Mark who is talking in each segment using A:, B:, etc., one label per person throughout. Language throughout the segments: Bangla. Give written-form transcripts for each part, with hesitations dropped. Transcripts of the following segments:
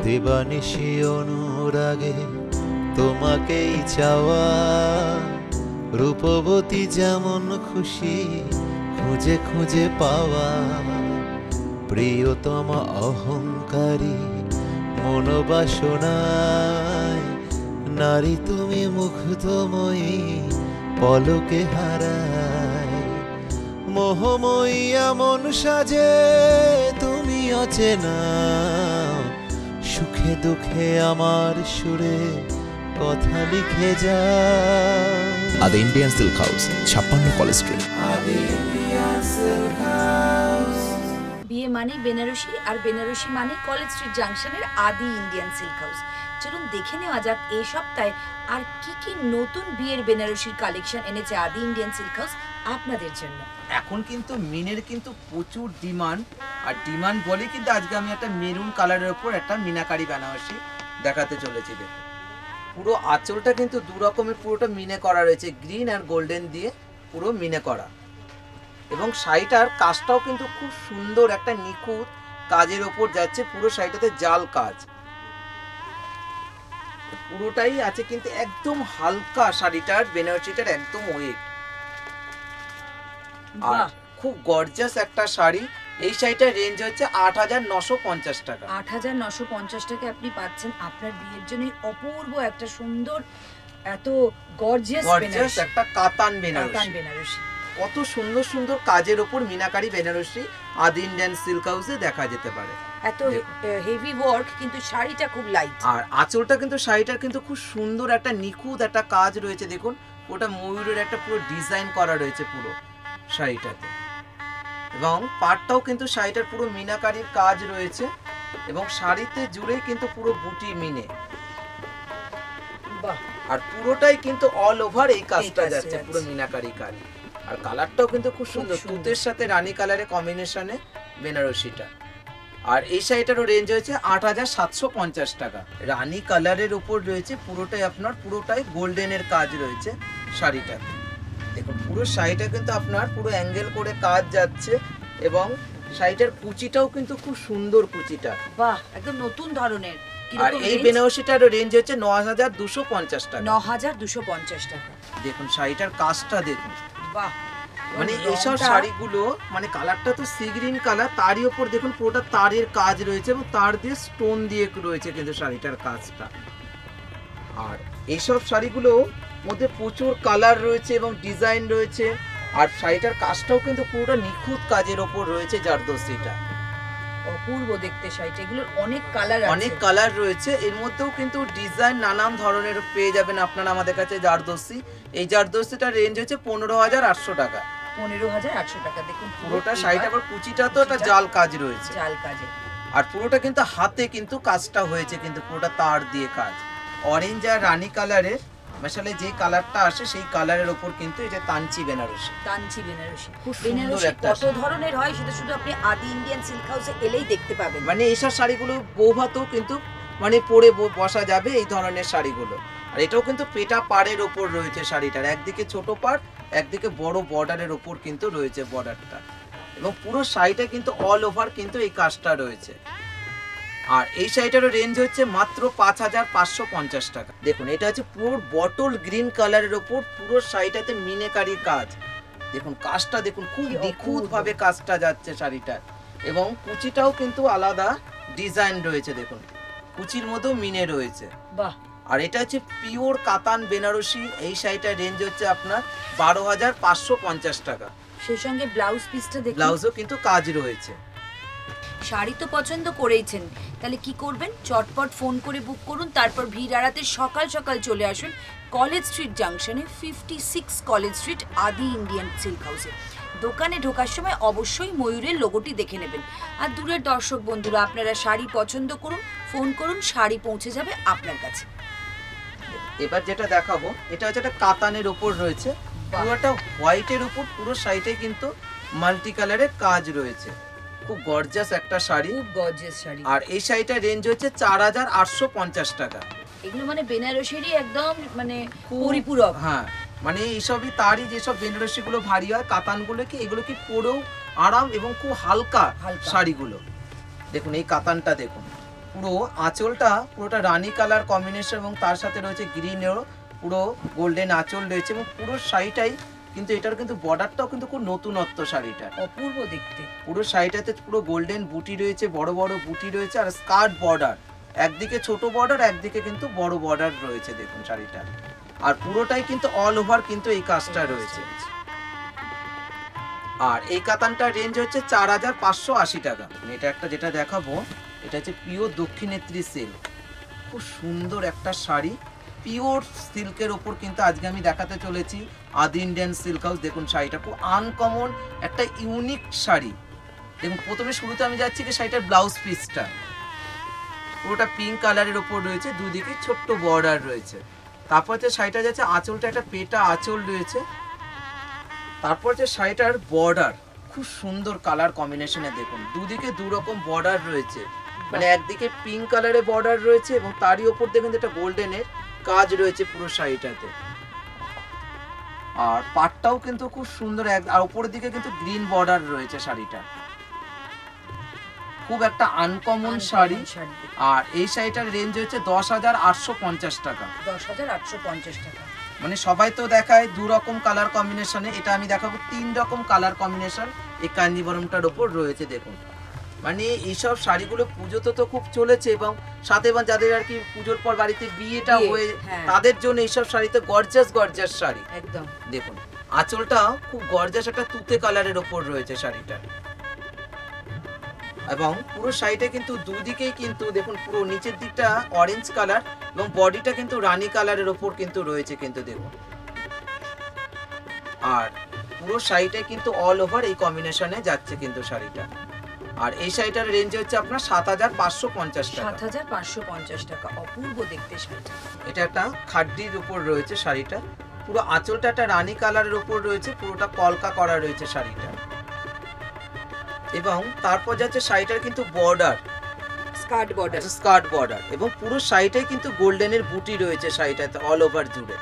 A: দিবানিশি অনুরাগে তোমাকেই চাওয়া, রূপবতী যেমন খুশি খুঁজে খুঁজে পাওয়া, প্রিয়তম অহংকারী মনোবাসনায় নারী তুমি মুগ্ধময়ী পলকে হারায়, মোহময়ী এমন সাজে তুমি অচেনা, সুখে দুঃখে আমার সুরে কথা লিখে যাও।
B: Adi Indian silk house, 56 college street.
C: বিয়ে মানে বেনারসি, আর বেনারসি মানে কলেজ স্ট্রিট জাংশনের আদি ইন্ডিয়ান সিল্ক হাউস। চলুন দেখে নেওয়া যাক এই সপ্তাহে আর কি কি নতুন বিয়ের বেনারসির কালেকশন এনেছে আদি ইন্ডিয়ান সিল্ক হাউস আপনাদের জন্য।
D: এখন কিন্তু মিনের কিন্তু প্রচুর ডিমান্ড, আর ডিমান্ড বলে কিন্তু আজকে আমি একটা মেরুন কালারের উপর একটা মিনাকারি বেনারসি দেখাতে চলেছি। দেখুন পুরো আঁচলটা কিন্তু দু রকমের পুরোটা মিনে করা রয়েছে, গ্রিন আর গোল্ডেন দিয়ে পুরো মিনে করা, এবং শাড়িটার কাজটাও কিন্তু খুব সুন্দর একটা নিখুঁত কাজের ওপর যাচ্ছে। পুরো শাড়িটাতে জাল কাজ পুরোটাই আছে, কিন্তু একদম হালকা শাড়িটার বেনারসিটার একদম ওয়েট, আর খুব গর্জিয়াস একটা শাড়ি। এই শাড়িটার রেঞ্জ হচ্ছে ৮৯৫০ টাকা।
C: ৮৯৫০ টাকা আপনি পাচ্ছেন আপনার বিয়ের জন্য অপূর্ব একটা সুন্দর এত গর্জিয়াস
D: একটা কাতান বেনারসি। কত সুন্দর সুন্দর কাজের উপর মিনাকারি বেনারসি আদি ইন্ডিয়ান সিল্ক হাউসে দেখা যেতে পারে।
C: এত হেভি ওয়ার্ক, কিন্তু শাড়িটা খুব লাইট,
D: আর আঁচলটা কিন্তু শাড়িটার কিন্তু খুব সুন্দর একটা নিখুঁত একটা কাজ রয়েছে। দেখুন ওটা ময়ূরের একটা পুরো ডিজাইন করা রয়েছে পুরো শাড়িটাতে, এবং পাটটাও কিন্তু শাড়িটার পুরো মিনাকারির কাজ রয়েছে, এবং শাড়িতে জুড়ে কিন্তু পুরো বুটি মিনে, আর পুরোটাই কিন্তু অল ওভার এই কাজটা যাচ্ছে পুরো মিনাকারি কাজ। আর কালারটাও কিন্তু খুব সুন্দর, তুতের সাথে রানী কালারের কম্বিনেশনে বেনারসিটা। আর এই শাড়িটারও রেঞ্জ হয়েছে ৮৭৫০ টাকা। রানী কালারের উপর রয়েছে, পুরোটাই আপনার পুরোটাই গোল্ডেনের কাজ রয়েছে শাড়িটাতে। দেখুন পুরো শাড়িটা কিন্তু আপনার পুরো অ্যাঙ্গেল করে কাজ যাচ্ছে, এবং শাড়িটার কুচিটাও কিন্তু খুব সুন্দর কুচিটা,
C: বাহ একদম নতুন ধরনের।
D: আর এই বেনারসিটার রেঞ্জ হচ্ছে ৯২৫০ টাকা।
C: ৯২৫০ টাকা।
D: দেখুন শাড়িটার কাজটা দেখুন,
C: বাহ
D: মানে এইসব শাড়িগুলো মানে কালারটা তো সি গ্রিন কালার, তারই উপর দেখুন পুরোটা তারের কাজ রয়েছে, এবং তার দিয়ে স্টোন দিয়ে রয়েছে কিন্তু শাড়িটার কাজটা। আর এইসব শাড়িগুলো মধ্যে প্রচুর কালার রয়েছে এবং ডিজাইন রয়েছে, আর শাড়িটার কাজটাও কিন্তু পুরোটা নিখুঁত কাজের ওপর রয়েছে। জারদস্তিটা
C: অপূর্ব দেখতে শাড়িটা, এগুলোর অনেক কালার আছে,
D: অনেক কালার রয়েছে, এর মধ্যেও কিন্তু ডিজাইন নানান ধরনের পেয়ে যাবেন আপনারা আমাদের কাছে। জারদস্তি, এই জারদস্তিটার রেঞ্জ হচ্ছে ১৫৮০০ টাকা।
C: ১৫৮০০ টাকা। দেখুন
D: পুরোটা শাড়িটা, আবার কুচিটা তো একটা জাল কাজ রয়েছে,
C: জাল কাজে,
D: আর পুরোটা কিন্তু হাতে কিন্তু কাজটা হয়েছে, কিন্তু পুরোটা তার দিয়ে কাজ। অরেঞ্জ আর রানী কালারের মশালে যে কালারটা আসে সেই কালারের উপর কিন্তু এটা তানচি বেনারসি।
C: তানচি বেনারসি,
D: খুব সুন্দর একটা
C: কত ধরনের হয় সেটা শুধু আপনি আদি ইন্ডিয়ান সিল্ক হাউসে এলেই দেখতে পাবেন।
D: মানে এইসব শাড়িগুলো বৌভাতেও কিন্তু মানে পরে বসা যাবে এই ধরনের শাড়িগুলো। আর এটাও কিন্তু পেটা পাড়ের ওপর রয়েছে শাড়িটার, একদিকে ছোট পাড় একদিকে বড় বর্ডারের ওপর কিন্তু রয়েছে বর্ডারটা, এবং পুরো শাড়িটা কিন্তু অল ওভার কিন্তু এই কাজটা রয়েছে। আর এই শাড়িটারও রেঞ্জ হচ্ছে মাত্র ৫৫৫০ টাকা। দেখুন এটা হচ্ছে পুরো বটল গ্রিন কালারের ওপর পুরো শাড়িটাতে মিনেকারি কাজ। দেখুন কাজটা দেখুন খুব নিখুঁত ভাবে কাজটা যাচ্ছে শাড়িটার, এবং কুচিটাও কিন্তু আলাদা ডিজাইন রয়েছে। দেখুন কুচির মধ্যেও মিনে রয়েছে,
C: বাহ।
D: আর এটা হচ্ছে পিওর কাতান বেনারসি। এই শাড়িটার রেঞ্জ হচ্ছে আপনার ১২৫৫০ টাকা।
C: সেই সঙ্গে ব্লাউজ পিসটা দেখুন,
D: ব্লাউজও কিন্তু কাজ রয়েছে।
C: শাড়ি তো পছন্দ করেইছেন, তাহলে কি করবেন, চটপট ফোন করে বুক করুন, তারপর ভিড় এড়াতে সকাল সকাল চলে আসুন কলেজ স্ট্রিট জাংশনে 56 college street Adi Indian silk হাউসে। দোকানে ঢোকার সময় অবশ্যই ময়ূরের লোগোটি দেখে নেবেন। আর দূরের দর্শক বন্ধুরা, আপনারা শাড়ি পছন্দ করুন, ফোন করুন, শাড়ি পৌঁছে যাবে আপনার কাছে।
D: এবার যেটা দেখাবো এটা হচ্ছে একটা কাতানের উপর রয়েছে, পুরোটা হোয়াইটের উপর পুরো শাড়িটাই কিন্তু মাল্টি কালারের কাজ রয়েছে। খুব গর্জিয়াস একটা শাড়ি,
C: খুব গর্জিয়াস শাড়ি।
D: আর এই শাড়িটার রেঞ্জ হচ্ছে ৪৮৫০ টাকা।
C: এগুলো মানে বেনারসিরই একদম মানে পরিপূরক।
D: হ্যাঁ, মানে এইসবই তারই যেসব বেনারসিগুলো ভারী হয়, কাতানগুলো কি এগুলো কি পরেও আরাম এবং খুব হালকা শাড়িগুলো। দেখুন এই কাতানটা দেখুন, পুরো আঁচলটা পুরোটা রানী কালার কম্বিনেশন এবং তার সাথে রয়েছে গ্রিনেরও পুরো গোল্ডেন আঁচল রয়েছে এবং পুরো শাড়িটাই কিন্তু এটার কিন্তু বর্ডারটাও কিন্তু খুব নতুনত্ব শাড়িটা,
C: অপূর্ব দেখতে।
D: পুরো শাড়িটাতে পুরো গোল্ডেন বুটি রয়েছে, বড় বড় বুটি রয়েছে আর স্কার্ট বর্ডার, একদিকে ছোট বর্ডার একদিকে কিন্তু বড় বর্ডার রয়েছে দেখুন শাড়িটা। আর পুরোটাই কিন্তু অল ওভার কিন্তু এই কাজটা রয়েছে। আর এই কাতানটার রেঞ্জ হচ্ছে 4580 টাকা। এটা একটা যেটা দেখাবো এটা হচ্ছে পিওর দক্ষিণেত্রী সিল্ক, খুব সুন্দর একটা শাড়ি, পিওর সিল্কের ওপর কিন্তু আজকে আমি দেখাতে চলেছি আদি ইন্ডিয়ান সিল্ক হাউস। দেখুন শাড়িটা খুব আনকমন একটা ইউনিক শাড়ি। এবং প্রথমে শুরুতে আমি যাচ্ছি কি শাড়িটার ব্লাউজ পিসটা পুরোটা পিঙ্ক কালারের ওপর রয়েছে, দুদিকে ছোট্ট বর্ডার রয়েছে। তারপর হচ্ছে শাড়িটা যাচ্ছে আঁচলটা একটা পেটা আঁচল রয়েছে। তারপর যে শাড়িটার বর্ডার খুব সুন্দর কালার কম্বিনেশনে, দেখুন দুদিকে দু রকম বর্ডার রয়েছে, মানে একদিকে পিঙ্ক কালারের বর্ডার রয়েছে এবং তারই ওপর দেখুন একটা গোল্ডেনের কাজ রয়েছে পুরো শাড়িটাতে। আর পাটটাও কিন্তু খুব সুন্দর, আর উপরের দিকে কিন্তু গ্রিন বর্ডার রয়েছে শাড়িটা, খুব একটা আনকমন শাড়ি। আর এই শাড়িটার রেঞ্জ হচ্ছে 10,850 টাকা।
C: 10,850 টাকা।
D: মানে সবাই তো দেখায় দু রকম কালার কম্বিনেশনে, এটা আমি দেখাবো 3 রকম কালার কম্বিনেশন এই কাঞ্জিবরমটার ওপর রয়েছে। দেখুন মানে এইসব শাড়িগুলো পুজোতে তো খুব চলেছে এবং সাথে এবং যাদের আর কি পুজোর পর বাড়িতে বিয়েটা হয়ে তাদের জন্য এইসব শাড়িতে গর্জাস গর্জাস শাড়ি
C: একদম।
D: দেখুন আঁচলটা খুব গর্জাস একটা তুতে কালারের ওপর রয়েছে শাড়িটা এবং পুরো শাড়িটা কিন্তু দুদিকেই কিন্তু দেখুন পুরো নিচের দিকটা অরেঞ্জ কালার এবং বডিটা কিন্তু রানী কালারের ওপর কিন্তু রয়েছে কিন্তু দেখুন। আর পুরো শাড়িটা কিন্তু অল ওভার এই কম্বিনেশনে যাচ্ছে কিন্তু শাড়িটা। আর এই শাড়িটার রেঞ্জ হচ্ছে আপনার 7,550 টাকা।
C: 7,550 টাকা। অপূর্ব দেখতে শাড়িটা।
D: এটা একটা খাড্ডির উপর রয়েছে শাড়িটা, পুরো আঁচলটা একটা রানী কালারের উপর রয়েছে, পুরোটা কলকা করা রয়েছে শাড়িটা। এবং তারপর যাচ্ছে শাড়িটার কিন্তু বর্ডার স্কার্ট বর্ডার এবং পুরো শাড়িটাই কিন্তু গোল্ডেনের বুটি রয়েছে শাড়িটাতে অল ওভার জুড়ে।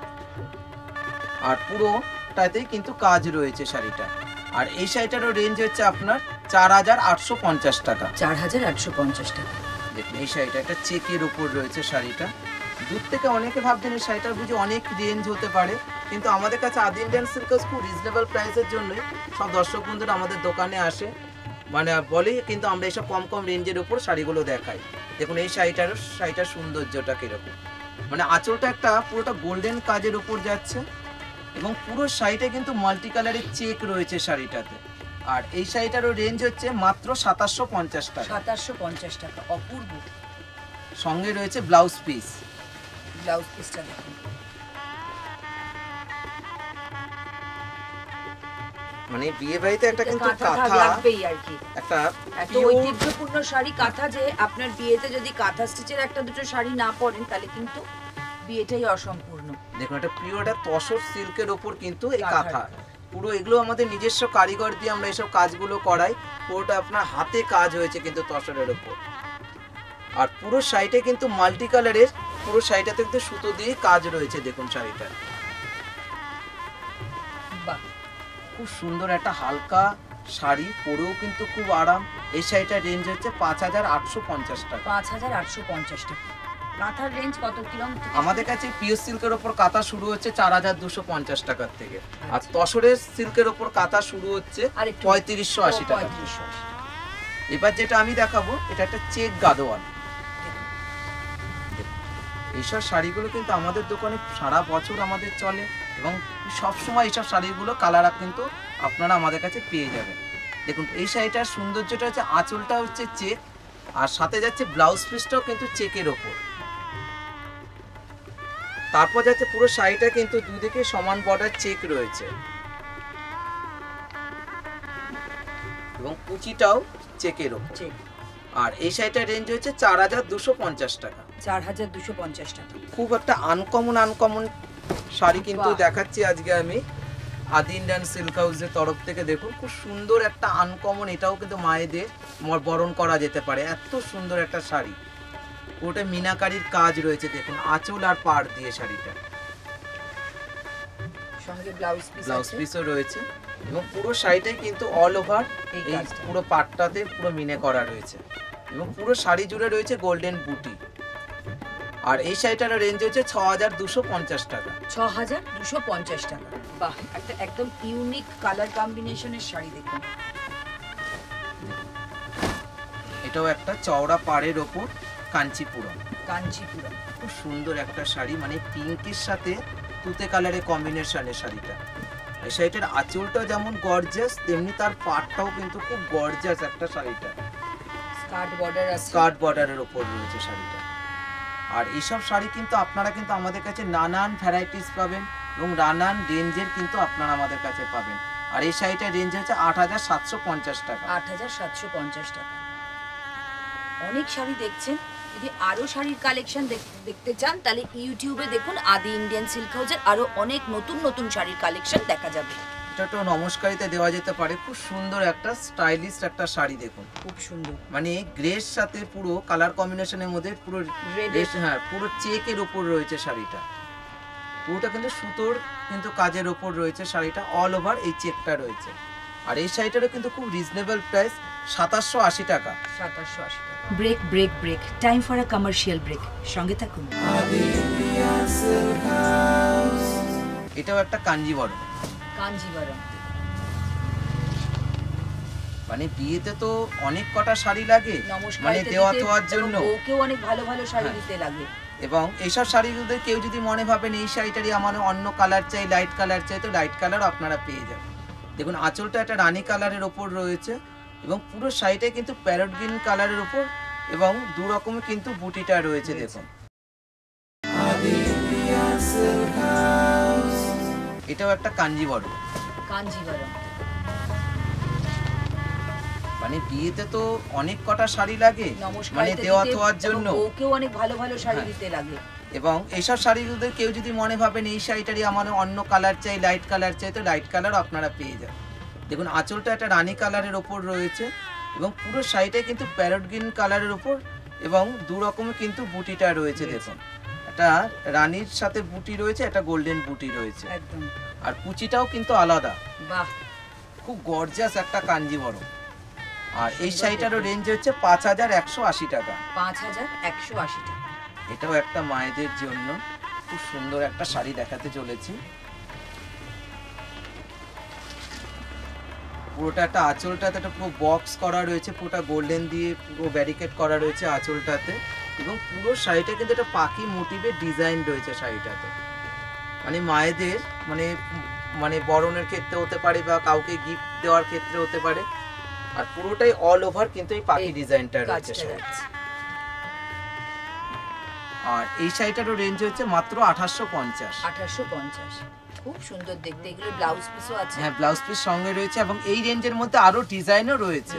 D: আর পুরোটাতেই কিন্তু কাজ রয়েছে শাড়িটা। আর এই শাড়িটারও রেঞ্জ হচ্ছে আপনার 4,850 টাকা।
C: 4,850 টাকা।
D: দেখুন এই শাড়িটা একটা চেকের উপর রয়েছে শাড়িটা। দূর থেকে অনেকে ভাবছেন এই শাড়িটার বুঝি অনেক রেঞ্জ হতে পারে, কিন্তু আমাদের কাছে আদি ইন্ডিয়ান সিল্ক হাউস খুব রিজনেবল প্রাইসের জন্যই সব দর্শক বন্ধুরা আমাদের দোকানে আসে, মানে বলে কিন্তু আমরা এইসব কম কম রেঞ্জের উপর শাড়িগুলো দেখাই। দেখুন এই শাড়িটার সৌন্দর্যটা কিরকম, মানে আঁচলটা একটা পুরোটা গোল্ডেন কাজের উপর যাচ্ছে এবং পুরো শাড়িটা কিন্তু মাল্টি কালারের চেক রয়েছে শাড়িটাতে। আর এই শাড়িটারও রেঞ্জ হচ্ছে মাত্র 2,750 টাকা।
C: 2,750 টাকা। অপূর্ব।
D: সঙ্গে রয়েছে ব্লাউজ পিসটা
C: দেখুন।
D: মানে বিয়ে বাড়িতে একটা কিন্তু কাঁথা
C: লাগবেই আর কি,
D: একটা
C: এত ঐতিহ্যপূর্ণ শাড়ি কাঁথা, যে আপনার বিয়েতে যদি কাঁথা স্টিচের একটা দুটো শাড়ি না পরেন তাহলে কিন্তু বিয়েটাই অসম্পূর্ণ।
D: দেখুন এটা পিওর একটা তসর সিল্কের ওপর কিন্তু এই কাঁথা, পুরো এগুলো আমাদের নিজস্ব কারিগর দিয়ে আমরা এইসব কাজগুলো করাই, পুরোটা আপনার হাতে কাজ হয়েছে কিন্তু তসরের ওপর। আর পুরো শাড়িটা কিন্তু মাল্টি কালারের, পুরো শাড়িটাতে কিন্তু সুতো দিয়ে কাজ রয়েছে দেখুন শাড়িটা।
C: বাহ,
D: খুব সুন্দর একটা হালকা শাড়ি, পরেও কিন্তু খুব আরাম। এই শাড়িটার রেঞ্জ হচ্ছে 5,850 টাকা।
C: 5,850 টাকা। কাঁথার রেঞ্জ কত কিরকম?
D: আমাদের কাছে পিওর সিল্কের ওপর কাঁথা শুরু হচ্ছে 4,250 টাকার থেকে, আর তসরের সিল্কের ওপর কাঁথা শুরু হচ্ছে 3,580 টাকা। এবার যেটা আমি দেখাবো এটা একটা চেক গাদোয়াল। এইসব শাড়িগুলো কিন্তু আমাদের দোকানে সারা বছর আমাদের চলে এবং সবসময় এইসব শাড়িগুলো কালার কিন্তু আপনারা আমাদের কাছে পেয়ে যাবেন। দেখুন এই শাড়িটার সৌন্দর্যটা হচ্ছে আঁচলটা হচ্ছে চেক, আর সাথে যাচ্ছে ব্লাউজ পিসটাও কিন্তু চেকের ওপর। তারপর যাচ্ছে পুরো শাড়িটা কিন্তু দুদিকে সমান বর্ডার চেক রয়েছে এবং কুচিটাও চেকের ওপর। আর এই শাড়িটার রেঞ্জ হচ্ছে 4,250 টাকা।
C: 4,250 টাকা।
D: খুব একটা আনকমন শাড়ি কিন্তু দেখাচ্ছি আজকে আমি আদি ইন্ডিয়ান সিল্ক হাউসের তরফ থেকে। দেখুন খুব সুন্দর একটা আনকমন, এটাও কিন্তু মায়েদের বরণ করা যেতে পারে, এত সুন্দর একটা শাড়ি। ওটা মিনাকারির কাজ রয়েছে দেখুন আঁচল আর পাড় দিয়ে শাড়িটা,
C: সঙ্গে ব্লাউজ
D: পিসও রয়েছে এবং পুরো শাড়িটাই কিন্তু অল ওভার এই পুরো পাটটাতে পুরো মিনে করা রয়েছে। এবং পুরো শাড়ি জুড়ে রয়েছে গোল্ডেন বুটি। আর এই শাড়িটার রেঞ্জ হচ্ছে 6250 টাকা।
C: 6250 টাকা। বাহ, একটা একদম ইউনিক কালার কম্বিনেশনের শাড়ি দেখুন।
D: এটাও একটা চওড়া পাড়ের ওপর কাঞ্চিপুরম।
C: কাঞ্চিপুরম
D: খুব সুন্দর একটা শাড়ি, মানে পিঙ্কের সাথে তুতে কালারের কম্বিনেশনের শাড়িটা। এই শাড়িটার আঁচলটাও যেমন গর্জিয়াস, তেমনি তার পাড়টাও কিন্তু খুব গর্জিয়াস একটা শাড়িটা।
C: স্কার্ট বর্ডার আছে,
D: স্কার্ট বর্ডারের ওপর রয়েছে শাড়িটা। আর এইসব শাড়ি কিন্তু আপনারা কিন্তু আমাদের কাছে নানান ভ্যারাইটিস পাবেন এবং নানান রেঞ্জের কিন্তু আপনারা আমাদের কাছে পাবেন। আর এই শাড়িটার রেঞ্জ হচ্ছে 8750 টাকা।
C: 8750 টাকা। অনেক শাড়ি দেখছেন, যদি আরো শাড়ির কালেকশন দেখতে চান তাহলে ইউটিউবে দেখুন আদি ইন্ডিয়ান সিল্ক হাউসের আরো অনেক নতুন নতুন শাড়ির কালেকশন দেখা যাবে।
D: এটা তো নমস্কারিতে দেওয়া যেতে পারে। খুব সুন্দর একটা স্টাইলিশ একটা শাড়ি দেখুন,
C: খুব সুন্দর,
D: মানে গ্রের সাথে পুরো কালার কম্বিনেশনের মধ্যে পুরো
C: রেড,
D: হ্যাঁ পুরো চেকের উপর রয়েছে শাড়িটা। পুরোটা কিন্তু সুতোর কিন্তু কাজের উপর রয়েছে শাড়িটা, অল ওভার এই চেকটা রয়েছে। আর এই শাড়িটারও কিন্তু খুব রিজনেবল প্রাইস, 2780 টাকা।
C: 2780 টাকা। Break break break, time for a commercial break, সঙ্গে থাকুন।
D: এটাও একটা কাঞ্জিবরম।
C: কাঞ্জিবরম
D: মানে বিয়েতে তো অনেক কটা শাড়ি লাগে, মানে
C: নমস্কারিতে
D: দেওয়া
C: দিতে
D: তোয়ার জন্য,
C: এবং ওকেও অনেক ভালো ভালো শাড়ি
D: হ্যাঁ।
C: দিতে লাগে।
D: এবং এইসব শাড়িগুলোতে কেউ যদি মনে ভাবেন এই শাড়িটারই আমার অন্য কালার চাই, লাইট কালার চাই, তো লাইট কালারও আপনারা পেয়ে যাবেন। দেখুন আঁচলটা একটা রানী কালারের ওপর রয়েছে এবং পুরো শাড়িটাই কিন্তু প্যারট গ্রিন কালারের ওপর এবং দু রকমের কিন্তু বুটিটা রয়েছে। দেখুন এটাও একটা কাঞ্জিবরম।
C: কাঞ্জিবরম
D: মানে বিয়েতে তো অনেক কটা শাড়ি লাগে, মানে
C: নমস্কারিতে
D: দেওয়া
C: দিতে
D: তোয়ার জন্য,
C: এবং ওকেও অনেক ভালো ভালো শাড়ি
D: হ্যাঁ।
C: দিতে লাগে।
D: এবং এইসব শাড়িগুলোতে কেউ যদি মনে ভাবেন এই শাড়িটারই আমার অন্য কালার চাই, লাইট কালার চাই, তো লাইট কালারও আপনারা পেয়ে যাবেন। দেখুন আঁচলটা একটা রানী কালারের ওপর রয়েছে এবং পুরো শাড়িটাই কিন্তু প্যারট গ্রিন কালারের ওপর এবং দু রকমের কিন্তু বুটিটা রয়েছে। দেখুন একটা রানীর সাথে বুটি রয়েছে, একটা গোল্ডেন বুটি রয়েছে,
C: একদম।
D: আর কুচিটাও কিন্তু আলাদা।
C: বাহ,
D: খুব গর্জিয়াস একটা কাঞ্জিবরম। আর এই শাড়িটারও রেঞ্জ হচ্ছে 5180 টাকা।
C: 5180 টাকা।
D: এটাও একটা মায়েদের জন্য খুব সুন্দর একটা শাড়ি দেখাতে চলেছি। পুরোটা একটা আঁচলটাতে একটা পুরো বক্স করা রয়েছে, পুরোটা গোল্ডেন দিয়ে পুরো ব্যারিকেড করা রয়েছে আঁচলটাতে এবং পুরো শাড়িটা কিন্তু একটা পাখি মোটিভের ডিজাইন রয়েছে শাড়িটাতে। মানে মায়েদের মানে মানে বরণের ক্ষেত্রে হতে পারে বা কাউকে গিফট দেওয়ার ক্ষেত্রে হতে পারে। আর পুরোটাই অল ওভার কিন্তু এই পাখি ডিজাইনটা রয়েছে শাড়িটা। আর এই শাড়িটারও রেঞ্জ হচ্ছে মাত্র 2850।
C: 2850, খুব সুন্দর দেখতে। এগুলো ব্লাউজ পিসও আছে।
D: হ্যাঁ ব্লাউজ পিস সঙ্গে রয়েছে এবং এই রেঞ্জের মধ্যে আরো ডিজাইনও রয়েছে।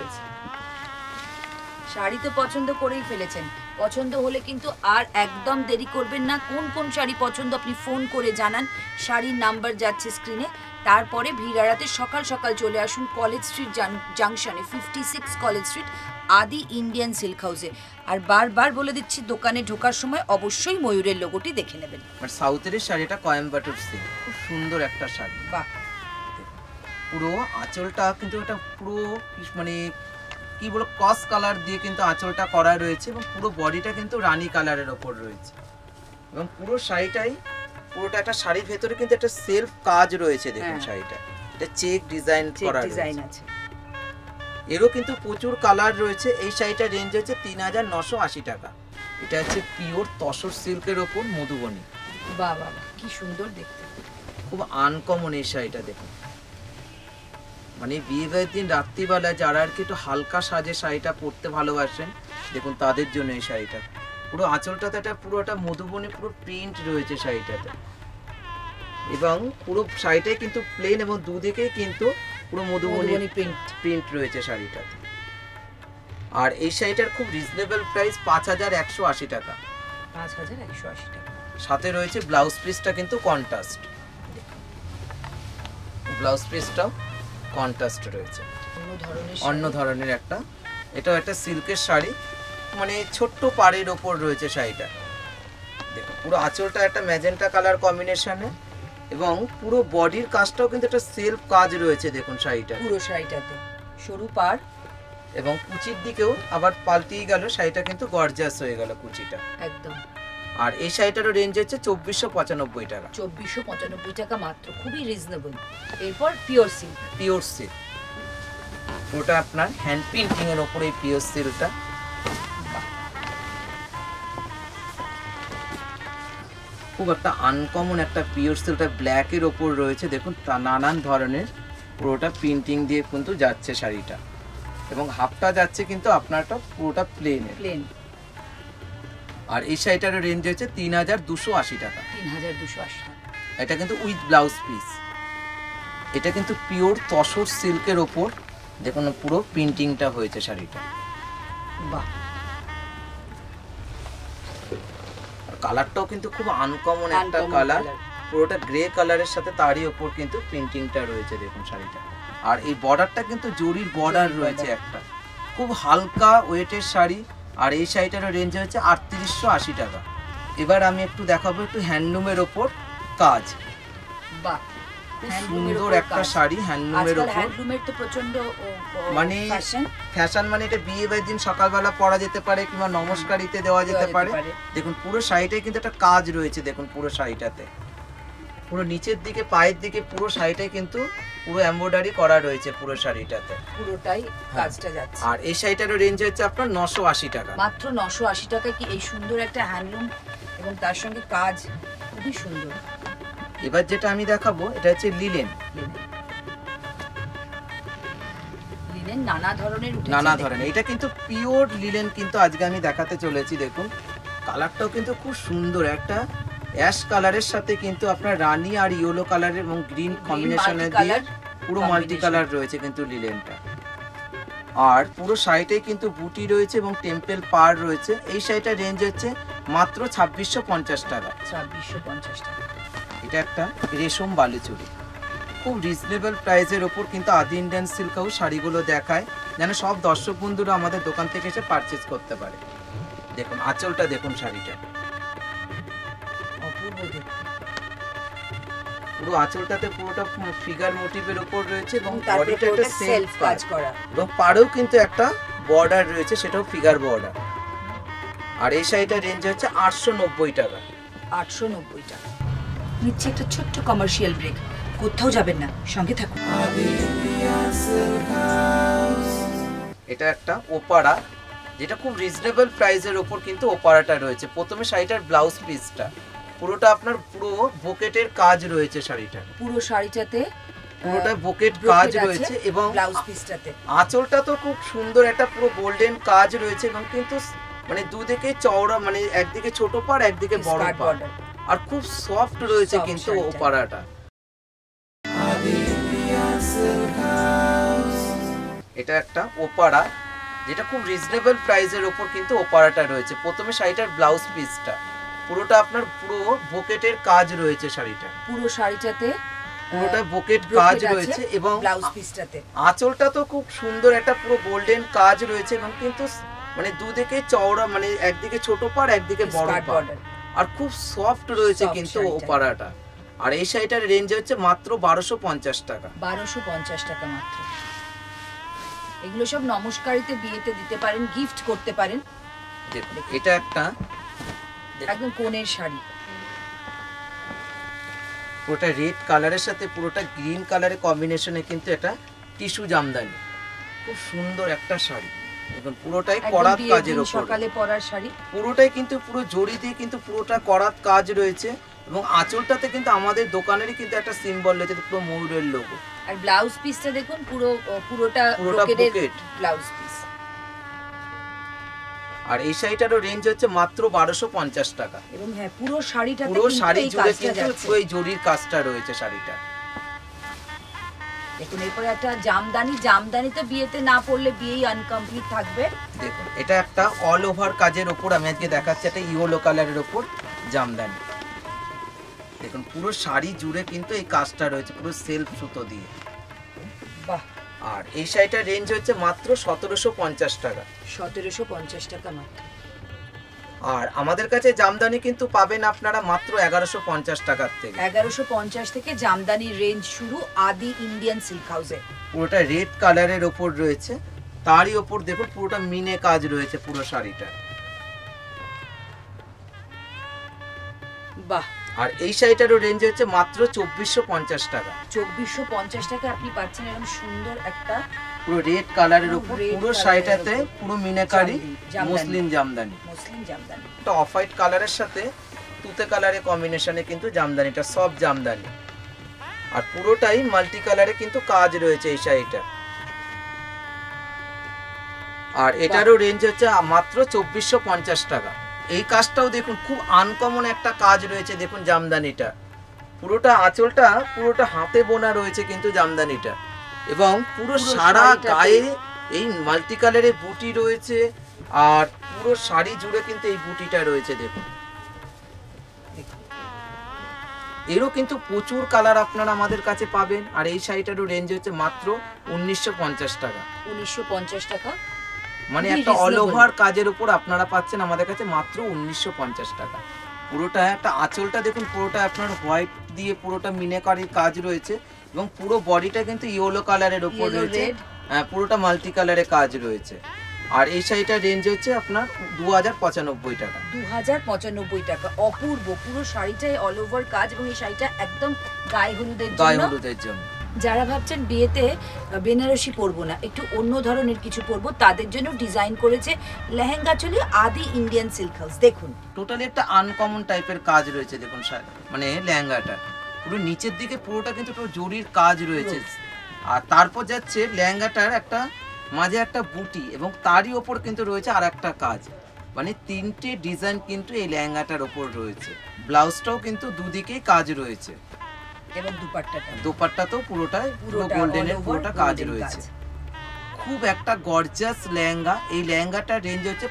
C: শাড়ি তো পছন্দ করেই ফেলেছেন, পছন্দ হলে কিন্তু আর একদম দেরি করবেন না। কোন কোন শাড়ি পছন্দ আপনি ফোন করে জানান, শাড়ির নাম্বার যাচ্ছে স্ক্রিনে। তারপরে ভিড় এড়াতে সকাল সকাল চলে আসুন কলেজ স্ট্রিট জাংশনে, 56 college street, Adi Indian silk হাউসে। আর বারবার বলে দিচ্ছি, দোকানে ঢোকার সময় অবশ্যই ময়ূরের লোগোটি দেখে নেবেন।
D: আর সাউথের শাড়িটা কোয়েম্বাটুর সিল্ক, খুব সুন্দর একটা শাড়ি।
C: বাহ,
D: পুরো আঁচলটা কিন্তু এটা পুরো মানে কি বলবো ক্রস কালার দিয়ে কিন্তু আঁচলটা করা রয়েছে এবং পুরো বডিটা কিন্তু রানী কালারের ওপর রয়েছে এবং পুরো শাড়িটাই পুরোটা একটা শাড়ির ভেতরে কিন্তু একটা সেলফ কাজ রয়েছে। দেখুন শাড়িটা এটা চেক ডিজাইন করা
C: আছে।
D: এরও কিন্তু প্রচুর কালার রয়েছে। এই শাড়িটার রেঞ্জ হচ্ছে 3980 টাকা। এটা হচ্ছে পিওর তসর সিল্কের ওপর মধুবনী।
C: বাহ বাহ, কি সুন্দর দেখতে,
D: খুব আনকমন এই শাড়িটা। দেখুন মানে বিয়ে বাড়ির দিন রাত্রিবেলায় যারা আর কি একটু হালকা সাজে শাড়িটা পরতে ভালোবাসেন, দেখুন তাদের জন্য এই শাড়িটা। পুরো আঁচলটাতে একটা পুরো একটা মধুবনী পুরো প্রিন্ট রয়েছে শাড়িটাতে এবং পুরো শাড়িটাই কিন্তু প্লেন এবং দুদিকেই কিন্তু পুরো মধুবনী প্রিন্ট রয়েছে শাড়িটাতে। আর এই শাড়িটার খুব রিজনেবল প্রাইস 5180 টাকা।
C: 5180 টাকা।
D: সাথে রয়েছে ব্লাউজ পিসটা কিন্তু কন্ট্রাস্ট, ব্লাউজ পিসটাও কন্ট্রাস্ট রয়েছে, অন্য ধরনের একটা। এটাও একটা সিল্কের শাড়ি, মানে ছোট্ট পাড়ের ওপর রয়েছে শাড়িটা। দেখো পুরো আঁচলটা একটা ম্যাজেন্টা কালার কম্বিনেশনে এবং পুরো বডির কাজটাও কিন্তু একটা সেলফ কাজ রয়েছে। দেখুন শাড়িটা,
C: পুরো শাড়িটাতে সরু পাড়
D: এবং কুচির দিকেও আবার পাল্টিয়ে গেল, শাড়িটা কিন্তু গর্জিয়াস হয়ে গেল কুচিটা
C: একদম।
D: আর এই শাড়িটারও রেঞ্জ হচ্ছে 2495 টাকা।
C: 2495 টাকা মাত্র, খুবই রিজনেবল। এরপর পিওর সিল্ক।
D: পিওর সিল্ক, ওটা আপনার হ্যান্ড পেইন্টিং এর উপরে এই পিওর সিল্কটা। খুব একটা আনকমন একটা পিওর সিল্কটা ব্ল্যাক এর ওপর রয়েছে, দেখুন নানান ধরনের পুরোটা প্রিন্টিং দিয়ে কিন্তু যাচ্ছে শাড়িটা, এবং হাফটা যাচ্ছে কিন্তু আপনারটা পুরোটা প্লেন। আর এই শাড়িটার রেঞ্জ হচ্ছে 3280 টাকা।
C: 3280 টাকা।
D: এটা কিন্তু উইথ ব্লাউজ পিস। এটা কিন্তু পিওর তসর সিল্কের ওপর দেখুন পুরো প্রিন্টিংটা হয়েছে শাড়িটা।
C: বাহ,
D: আর কালারটাও কিন্তু খুব আনকমন একটা কালার, পুরোটা গ্রে কালারের সাথে তারই ওপর কিন্তু প্রিন্টিংটা রয়েছে দেখুন শাড়িটা। আর এই বর্ডারটা কিন্তু জরির বর্ডার রয়েছে একটা, খুব হালকা ওয়েটের শাড়ি। আর এই শাড়িটার রেঞ্জ হচ্ছে 3880 টাকা। এবার আমি একটু দেখাবো একটু হ্যান্ডলুমের ওপর কাজ।
C: বাহ,
D: সুন্দর একটা শাড়ি হ্যান্ডলুমের ওপর।
C: হ্যান্ডলুমের তো প্রচন্ড
D: মানে ফ্যাশন, মানে এটা বিয়ে বাড়ির দিন সকালবেলা পরা যেতে পারে কিংবা নমস্কারিতে দেওয়া যেতে পারে। দেখুন পুরো শাড়িটাই কিন্তু একটা কাজ রয়েছে, দেখুন পুরো শাড়িটাতে পুরো নিচের দিকে পায়ের দিকে পুরো শাড়িটাই কিন্তু পুরো এমব্রয়ডারি করা রয়েছে পুরো শাড়িটাতে,
C: পুরোটাই কাজটা যাচ্ছে।
D: আর এই শাড়িটারও রেঞ্জ হচ্ছে আপনার 980 টাকা।
C: মাত্র 980 টাকা কি এই সুন্দর একটা হ্যান্ডলুম এবং তার সঙ্গে কাজ, খুবই সুন্দর।
D: এবার যেটা আমি দেখাবো এটা হচ্ছে লিলেন।
C: লিলেন নানা ধরনের উঠেছে,
D: নানা ধরনের, এটা কিন্তু পিওর লিলেন কিন্তু আজকে আমি দেখাতে চলেছি। দেখুন কালারটাও কিন্তু খুব সুন্দর, একটা অ্যাশ কালারের সাথে কিন্তু আপনার রানী আর ইয়েলো কালারের এবং গ্রিন কম্বিনেশনে দিয়ে পুরো মাল্টি কালার রয়েছে কিন্তু লিলেনটা। আর পুরো শাড়িটাই কিন্তু বুটি রয়েছে এবং টেম্পল পার রয়েছে। এই শাড়িটার রেঞ্জ হচ্ছে মাত্র 2650 টাকা।
C: 2650 টাকা।
D: এটা একটা রেশম বালুচুরি, খুব রিজনেবল প্রাইসের ওপর কিন্তু আদি ইন্ডিয়ান সিল্ক হাউস শাড়িগুলো দেখায়, যেন সব দর্শক বন্ধুরা আমাদের দোকান থেকে এসে পারচেজ করতে পারে। দেখুন আঁচলটা দেখুন শাড়িটা,
C: অপূর্ব দেখতে।
D: পুরো আঁচলটাতে পুরোটা ফিগার মোটিভের উপর রয়েছে এবং
C: তারপরে
D: বডিটা একটা
C: সেলফ কাজ করা,
D: এবং পাড়েও কিন্তু একটা বর্ডার রয়েছে, সেটাও ফিগার বর্ডার। আর এই শাড়িটার রেঞ্জ হচ্ছে 890 টাকা।
C: 890 টাকা। নিচ্ছে একটা ছোট্ট কমার্শিয়াল ব্রেক, কোথাও যাবেন না, সঙ্গে থাকুন।
D: এটা একটা ওপারা, যেটা খুব রিজনেবল প্রাইসের ওপর কিন্তু ওপারাটা রয়েছে। প্রথমে শাড়িটার ব্লাউজ পিসটা পুরোটা আপনার পুরো বোকেটের কাজ রয়েছে শাড়িটা,
C: পুরো শাড়িটাতে
D: পুরোটা বোকেট কাজ রয়েছে এবং
C: ব্লাউজ পিসটাতে
D: আঁচলটা তো খুব সুন্দর একটা পুরো গোল্ডেন কাজ রয়েছে এবং কিন্তু মানে দুদিকে চওড়া, মানে একদিকে ছোট পাড় একদিকে বড় পাড়, আর খুব সফট রয়েছে কিন্তু ওপারাটা। এটা একটা ওপারা, যেটা খুব রিজনেবল প্রাইসের ওপর কিন্তু ওপারাটা রয়েছে। প্রথমে শাড়িটার ব্লাউজ পিসটা পুরোটা আপনার পুরো বোকেটের কাজ রয়েছে শাড়িটা,
C: পুরো শাড়িটাতে
D: পুরোটা বোকেট কাজ রয়েছে এবং
C: ব্লাউজ পিসটাতে
D: আঁচলটা তো খুব সুন্দর একটা পুরো গোল্ডেন কাজ রয়েছে এবং কিন্তু মানে দুদিকে চওড়া, মানে একদিকে ছোট পাড় একদিকে বড় পাড়, আর খুব সফট রয়েছে কিন্তু ওপারাটা। আর এই শাড়িটার রেঞ্জ হচ্ছে মাত্র 1250 টাকা।
C: 1250 টাকা মাত্র। এগুলো সব নমস্কারিতে বিয়েতে দিতে পারেন, গিফট করতে পারেন।
D: এটা একটা
C: একদম কোণের শাড়ি,
D: পুরোটা রেড কালারের সাথে পুরোটা গ্রিন কালারের কম্বিনেশনে কিন্তু এটা টিস্যু জামদানি, খুব সুন্দর একটা শাড়ি। দেখুন পুরোটাই করাত কাজের উপর,
C: সকালে পরার শাড়ি,
D: পুরোটাই কিন্তু পুরো জড়ি দিয়ে কিন্তু পুরোটা করাত কাজ রয়েছে এবং আঁচলটাতে কিন্তু আমাদের দোকানেরই কিন্তু একটা সিম্বল রয়েছে, পুরো ময়ূরের লোগো।
C: আর ব্লাউজ পিসটা দেখুন পুরোটা
D: ব্রোকেট
C: ব্লাউজ পিস।
D: আর এই শাড়িটারও রেঞ্জ হচ্ছে মাত্র 1250 টাকা।
C: এবং হ্যাঁ, পুরো শাড়িটাতে
D: পুরো শাড়ি জুড়ে কিন্তু
C: যাচ্ছে।
D: ওই জরির কাজটা রয়েছে শাড়িটা।
C: দেখুন এরপরে একটা জামদানি, জামদানি তো বিয়েতে না পরলে বিয়েই আনকমপ্লিট থাকবে।
D: দেখুন এটা একটা অল ওভার কাজের ওপর আমি আজকে দেখাচ্ছি, একটা ইয়েলো কালারের ওপর জামদানি। দেখুন পুরো শাড়ি জুড়ে কিন্তু এই কাজটা রয়েছে পুরো সেলফ সুতো দিয়ে।
C: বাহ।
D: আর এই শাড়িটার রেঞ্জ হচ্ছে মাত্র 1750 টাকা।
C: 1750 টাকা মাত্র।
D: আর আমাদের কাছে জামদানি কিন্তু পাবেন আপনারা মাত্র 1150 টাকার থেকে।
C: 1150 থেকে জামদানির রেঞ্জ শুরু আদি ইন্ডিয়ান সিল্ক হাউসে।
D: পুরোটা রেড কালারের ওপর রয়েছে, তারই ওপর দেখুন পুরোটা মিনে কাজ রয়েছে পুরো শাড়িটা।
C: বাহ,
D: আর এই শাড়িটারও রেঞ্জ হচ্ছে মাত্র 2450 টাকা।
C: 2450 টাকা আপনি পাচ্ছেন এরকম সুন্দর একটা
D: পুরো রেড কালারের
C: পুরো
D: উপর
C: red
D: পুরো
C: colour-এর
D: শাড়িটাতে
C: উপর
D: পুরো মিনাকারি
C: জামদানি।
D: মুসলিম জামদানি।
C: মুসলিম জামদানি।
D: একটা অফ হোয়াইট কালারের সাথে তুতে কালারের কম্বিনেশনে কিন্তু জামদানিটা, সব জামদানি। আর পুরোটাই মাল্টি কালারে কিন্তু কাজ রয়েছে এই শাড়িটা। আর এটারও রেঞ্জ হচ্ছে মাত্র 2450 টাকা। এই কাজটাও দেখুন খুব আনকমন একটা কাজ রয়েছে, দেখুন জামদানিটা পুরোটা আঁচলটা পুরোটা হাতে বোনা রয়েছে কিন্তু জামদানিটা, এবং পুরো সারা
C: শাড়িটাতে
D: গায়ে এই মাল্টি কালারের বুটি রয়েছে। আর পুরো শাড়ি জুড়ে কিন্তু এই বুটিটা রয়েছে দেখুন। এরও কিন্তু প্রচুর কালার আপনারা আমাদের কাছে পাবেন। আর এই শাড়িটারও রেঞ্জ হচ্ছে মাত্র 1950 টাকা।
C: 1950 টাকা,
D: মানে
C: খুবই
D: একটা অল
C: reasonable।
D: ওভার কাজের উপর আপনারা পাচ্ছেন আমাদের কাছে মাত্র 1950 টাকা। পুরোটা একটা আঁচলটা দেখুন, পুরোটা আপনার হোয়াইট দিয়ে পুরোটা মিনাকারির কাজ রয়েছে, এবং পুরো বডিটা কিন্তু ইয়েলো কালারের উপর
C: Yellow,
D: রয়েছে।
C: red।
D: হ্যাঁ, পুরোটা মাল্টি কালারের কাজ রয়েছে। আর এই শাড়িটার রেঞ্জ হচ্ছে আপনার 2095 টাকা।
C: 2095 টাকা। অপূর্ব, পুরো শাড়িটাই অল ওভার কাজ, এবং এই শাড়িটা একদম গায়ে হলুদের
D: গায়ে
C: জন্য।
D: হলুদের জন্য
C: যারা ভাবছেন বিয়েতে বেনারসি পরবো না, একটু অন্য ধরনের কিছু পরবো, তাদের জন্য ডিজাইন করেছে লেহেঙ্গা চলি আদি ইন্ডিয়ান সিল্ক হাউস। দেখুন
D: টোটালি একটা আনকমন টাইপের কাজ রয়েছে দেখুন মানে লেহেঙ্গাটা পুরো নিচের দিকে পুরোটা কিন্তু পুরো জরির কাজ রয়েছে। আর তারপর যাচ্ছে লেহেঙ্গাটার একটা মাঝে একটা বুটি, এবং তারই ওপর কিন্তু রয়েছে আর একটা কাজ, মানে তিনটে ডিজাইন কিন্তু এই লেহেঙ্গাটার ওপর রয়েছে। ব্লাউজটাও কিন্তু দুদিকেই কাজ রয়েছে,
C: এবং
D: দোপাট্টাতেও পুরোটাই পুরো গোল্ডেনের পুরোটা কাজ রয়েছে। খুব একটা গর্জিয়াস লেহেঙ্গা। এই লেহেঙ্গাটার রেঞ্জ হচ্ছে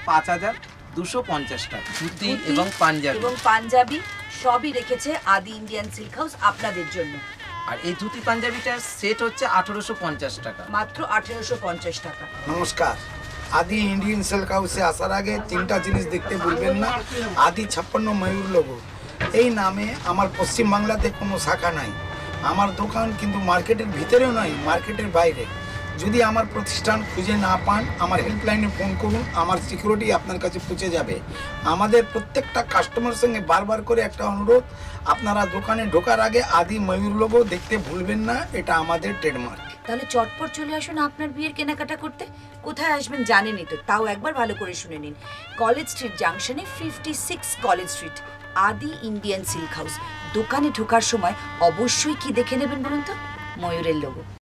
D: 5250 টাকা। ধুতি এবং
C: পাঞ্জাবি সবই রেখেছে আদি ইন্ডিয়ান সিল্ক হাউস আপনাদের জন্য।
D: আর এই ধুতি পাঞ্জাবিটার সেট হচ্ছে 1850 টাকা,
C: মাত্র 1850 টাকা।
E: নমস্কার, আদি ইন্ডিয়ান সিল্ক হাউসে আসার আগে তিনটা জিনিস দেখতে ভুলবেন না। আদি 56 ময়ূর লোগো, এই নামে আমার পশ্চিমবাংলাতে কোনো শাখা নাই। আমার দোকান কিন্তু মার্কেটের ভিতরেও নয়, মার্কেটের বাইরে। যদি আমার প্রতিষ্ঠান খুঁজে না পান, আমার হেল্পলাইনে ফোন করুন, আমার সিকিউরিটি আপনার কাছে পৌঁছে যাবে। আমাদের প্রত্যেকটা কাস্টমার সঙ্গে বারবার করে একটা অনুরোধ, আপনারা দোকানে ঢোকার আগে আদি ময়ূর লোগো দেখতে ভুলবেন না, এটা আমাদের ট্রেডমার্ক।
C: তাহলে চটপট চলে আসুন আপনার বিয়ের কেনাকাটা করতে। কোথায় আসবেন জানেনই তো, তাও একবার ভালো করে শুনে নিন। কলেজ স্ট্রিট জাংশনে 56 college street, Adi Indian silk house. দোকানে ঢোকার সময় অবশ্যই কি দেখে নেবেন বলুন তো? ময়ূরের লোগো।